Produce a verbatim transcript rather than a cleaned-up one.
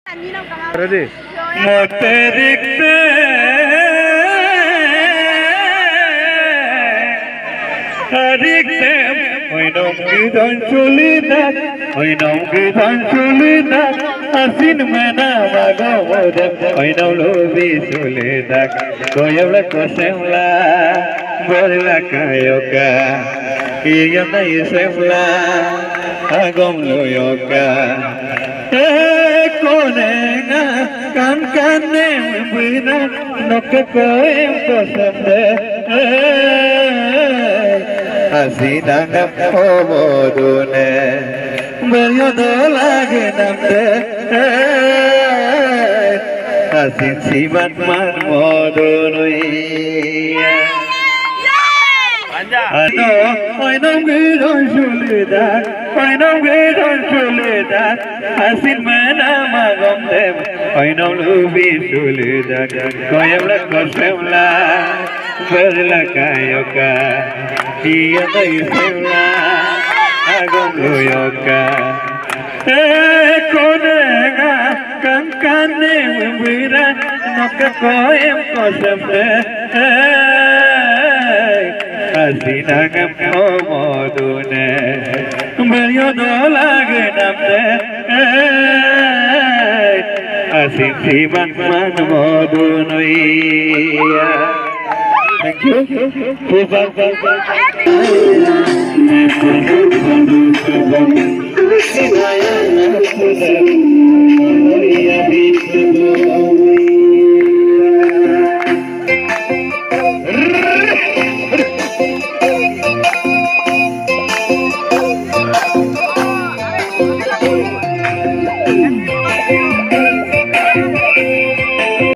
Ready? মতে দেখতে দেখতে ওই নমকি ধন চলে না ওই নমকি ধন চলে না আসিন মেনা মাগমদে ওই নমলোবি চলে না কোয়লা কোসেমলা বরলা কায়োকা ইয়না ইসেমলা agom loyoka konenga kan kane bina nokke koem kosamde asinanga omodune beryodo lage namde asin sibat man modunui ano oi nom gidon shulida oi nom gidon shulida asin mana magom dem oi nom lubi shulida koyamla kosemla berla kayoka dia dai semla agom loyoka eh konega kan kane bira nok koem kosemle asinagam omodune beryodo lage namde asin siman man modunuia. Thank you. Thank you.